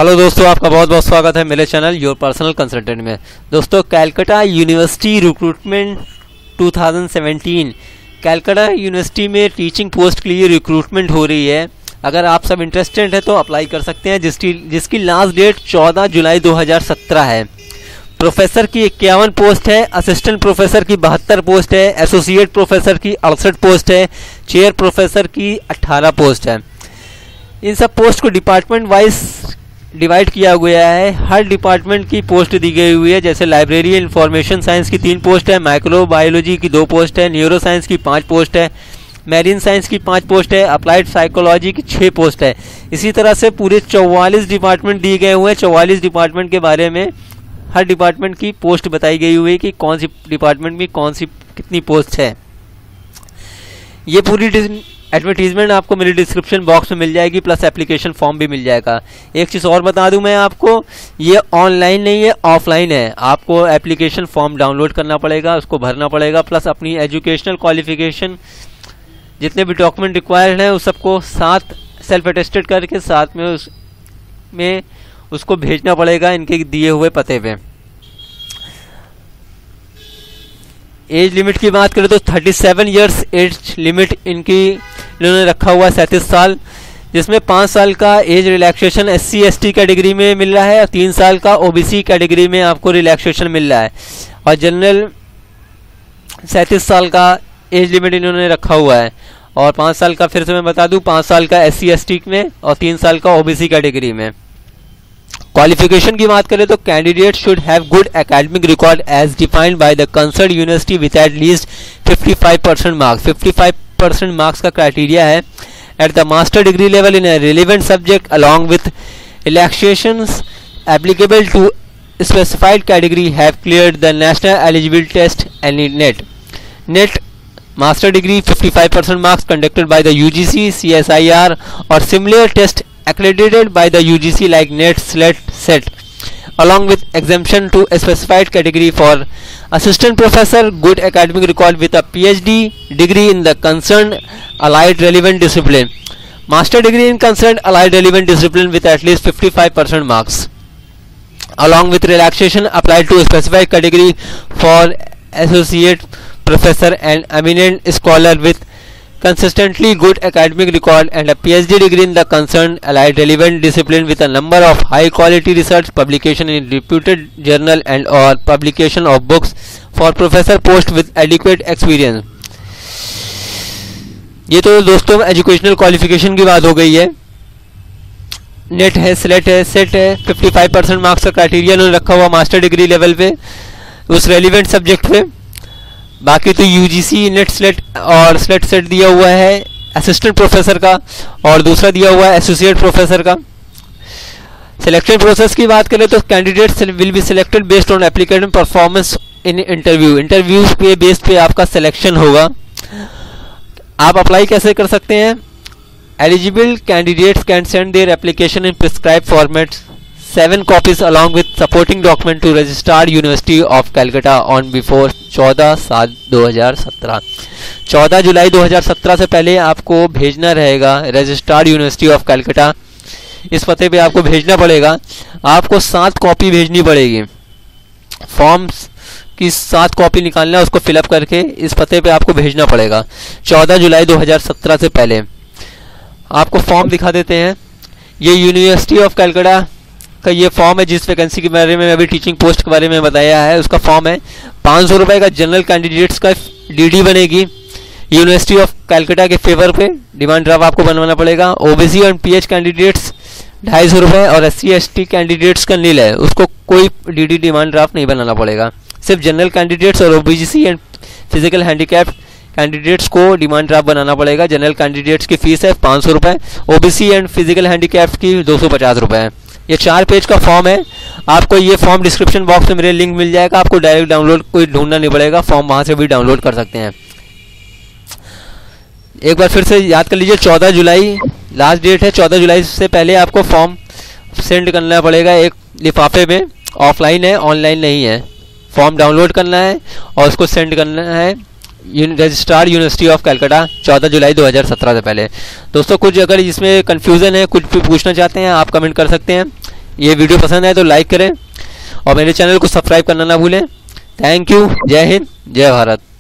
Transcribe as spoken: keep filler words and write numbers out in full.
Hello दोस्तों, आपका बहुत बहुत स्वागत है मेरे चैनल योर पर्सनल कंसल्टेंट में। दोस्तों, कलकत्ता यूनिवर्सिटी रिक्रूटमेंट दो हज़ार सत्रह कलकत्ता यूनिवर्सिटी में टीचिंग पोस्ट के लिए रिक्रूटमेंट हो रही है। अगर आप सब इंटरेस्टेड हैं तो अप्लाई कर सकते हैं, जिसकी जिसकी लास्ट डेट चौदह जुलाई दो हज़ार सत्रह है। प्रोफेसर की इक्यावन पोस्ट है, असिस्टेंट प्रोफेसर की बहत्तर पोस्ट है, एसोसिएट प्रोफेसर की अड़सठ पोस्ट है, चेयर प्रोफेसर की अट्ठारह पोस्ट है। इन सब पोस्ट को डिपार्टमेंट वाइज डिवाइड किया गया है। हर डिपार्टमेंट की पोस्ट दी गई हुई है, जैसे लाइब्रेरी इंफॉर्मेशन साइंस की तीन पोस्ट है, माइक्रो बायोलॉजी की दो पोस्ट है, न्यूरो साइंस की पाँच पोस्ट है, मैरीन साइंस की पाँच पोस्ट है, अप्लाइड साइकोलॉजी की छः पोस्ट है। इसी तरह से पूरे चौवालीस डिपार्टमेंट दिए गए हुए हैं। चौवालीस डिपार्टमेंट के बारे में हर डिपार्टमेंट की पोस्ट बताई गई हुई है कि कौन सी डिपार्टमेंट में कौन सी कितनी पोस्ट है। ये पूरी एडवर्टीजमेंट आपको मेरे डिस्क्रिप्शन बॉक्स में मिल जाएगी, प्लस एप्लीकेशन फॉर्म भी मिल जाएगा। एक चीज़ और बता दूं मैं आपको, ये ऑनलाइन नहीं है, ऑफलाइन है। आपको एप्लीकेशन फॉर्म डाउनलोड करना पड़ेगा, उसको भरना पड़ेगा, प्लस अपनी एजुकेशनल क्वालिफिकेशन जितने भी डॉक्यूमेंट रिक्वायर्ड हैं उस सबको साथ सेल्फ अटेस्टेड करके साथ में उस में उसको भेजना पड़ेगा इनके दिए हुए पते पे। एज लिमिट की बात करें तो सैंतीस इयर्स एज लिमिट इनकी इन्होंने रखा हुआ है, सैंतीस साल, जिसमें पाँच साल का age relaxation S C S T category में मिल रहा है और तीन साल का ओ बी सी कैटेगरी में आपको रिलैक्सेशन मिल रहा है। और जनरल सैंतीस साल का एज लिमिट इन्होंने रखा हुआ है और पाँच साल का, फिर से मैं बता दूं, पाँच साल का एस सी एस टी में और तीन साल का ओ बी सी कैटेगरी में। क्वालिफिकेशन की बात करें तो candidate should have good academic record as defined by the concern university with at least पचपन परसेंट मार्क्स। पचपन परसेंट मार्क्स का क्राइटेरिया है at the master degree level in a relevant subject along with relaxations applicable to specified category have cleared the national eligibility test and NET NET master degree पचपन percent marks conducted by the U G C, C S I R or similar test accredited by the U G C like NET, SLET, SET, along with exemption to a specified category for assistant professor, good academic record with a P H D degree in the concerned allied relevant discipline, master degree in concerned allied relevant discipline with at least fifty-five percent marks, along with relaxation applied to a specified category for associate professor and eminent scholar with consistently good academic record and a P H D degree in the concerned allied relevant discipline with a number of high quality research publication in reputed journal and or publication of books for professor post with adequate experience। ये तो दोस्तों educational qualification की बात हो गई है। Net है, slate है, सेट है, पचपन परसेंट मार्क्स का क्राइटेरिया उन्होंने रखा हुआ मास्टर डिग्री लेवल पे उस रेलिवेंट सब्जेक्ट पे। बाकी तो U G C, NET, SLET और स्लेट सेट दिया हुआ है असिस्टेंट प्रोफेसर का और दूसरा दिया हुआ है एसोसिएट प्रोफेसर का। सिलेक्शन प्रोसेस की बात करें तो candidate will be selected based on application performance in interview. Interview के बेस पे आपका सिलेक्शन होगा। आप अप्लाई कैसे कर सकते हैं? Eligible candidates can send their application in prescribe format seven copies along with supporting document to registrar university of Calcutta on before चौदह सात दो हज़ार सत्रह। चौदह जुलाई दो हज़ार सत्रह से पहले आपको भेजना रहेगा रजिस्ट्रार यूनिवर्सिटी ऑफ कलकत्ता। इस पते पे आपको भेजना पड़ेगा। आपको सात कॉपी भेजनी पड़ेगी। फॉर्म्स की सात कॉपी निकालना है, उसको फिलअप करके इस पते पे आपको भेजना पड़ेगा चौदह जुलाई दो हज़ार सत्रह से पहले। आपको फॉर्म दिखा देते हैं। ये यूनिवर्सिटी ऑफ कलकत्ता का ये फॉर्म है जिस वैकेंसी के बारे में अभी टीचिंग पोस्ट के बारे में बताया है, उसका फॉर्म है। पाँच सौ रुपये का जनरल कैंडिडेट्स का डी डी बनेगी। यूनिवर्सिटी ऑफ कलकत्ता के फेवर पे डिमांड ड्राफ्ट आपको बनवाना पड़ेगा। ओबीसी और पीएच कैंडिडेट्स ढाई सौ रुपये और S C S T candidates का नील है, उसको कोई डी डी डिमांड ड्राफ्ट नहीं बनाना पड़ेगा। सिर्फ जनरल कैंडिडेट्स और OBC and physical handicap candidates को डिमांड ड्राफ्ट बनाना पड़ेगा। जनरल कैंडिडेट्स की फीस है पाँच सौ रुपये, ओबीसी एंड फिजिकल हैंडीकैप की दो सौ पचास रुपये है। ये चार पेज का फॉर्म है। आपको ये फॉर्म डिस्क्रिप्शन बॉक्स में मेरे लिंक मिल जाएगा। आपको डायरेक्ट डाउनलोड कोई ढूंढना नहीं पड़ेगा, फॉर्म वहां से भी डाउनलोड कर सकते हैं। एक बार फिर से याद कर लीजिए, चौदह जुलाई लास्ट डेट है। चौदह जुलाई से पहले आपको फॉर्म सेंड करना पड़ेगा एक लिफाफे में। ऑफलाइन है, ऑनलाइन नहीं है। फॉर्म डाउनलोड करना है और उसको सेंड करना है रजिस्ट्रार यूनिवर्सिटी ऑफ कलकत्ता चौदह जुलाई दो हज़ार सत्रह से पहले। दोस्तों, कुछ अगर इसमें कन्फ्यूज़न है, कुछ भी पूछना चाहते हैं, आप कमेंट कर सकते हैं। ये वीडियो पसंद आए तो लाइक करें और मेरे चैनल को सब्सक्राइब करना ना भूलें। Thank you. जय हिंद, जय भारत।